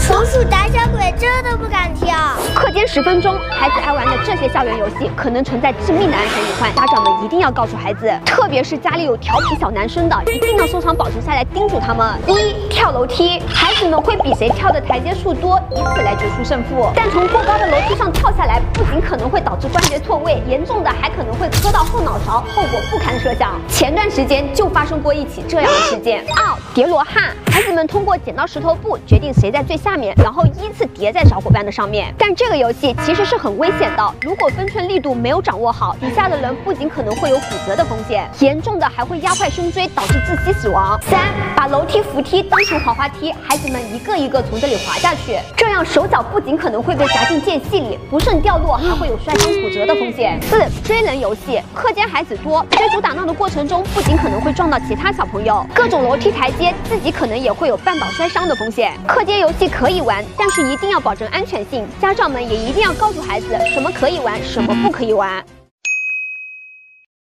鼠鼠胆小鬼真的不敢跳。 课间10分钟，孩子爱玩的这些校园游戏可能存在致命的安全隐患，家长们一定要告诉孩子，特别是家里有调皮小男生的，一定要收藏保持下来叮嘱他们。1. 跳楼梯，孩子们会比谁跳的台阶数多，以此来决出胜负。但从过高的楼梯上跳下来，不仅可能会导致关节错位，严重的还可能会磕到后脑勺，后果不堪设想。前段时间就发生过一起这样的事件。2. 叠罗汉，孩子们通过剪刀石头布决定谁在最下面，然后依次叠在小伙伴的上面。但这个游戏其实是很危险的，如果分寸力度没有掌握好，底下的人不仅可能会有骨折的风险，严重的还会压坏胸椎，导致窒息死亡。3. 把楼梯扶梯当成滑滑梯，孩子们一个一个从这里滑下去，这样手脚不仅可能会被夹进间隙里，不慎掉落还会有摔伤骨折的风险。4. 追人游戏，课间孩子多，追逐打闹的过程中不仅可能会撞到其他小朋友，各种楼梯台阶自己可能也会有绊倒摔伤的风险。课间游戏可以玩，但是一定要保证安全性，家长们也一定要告诉孩子什么可以玩，什么不可以玩。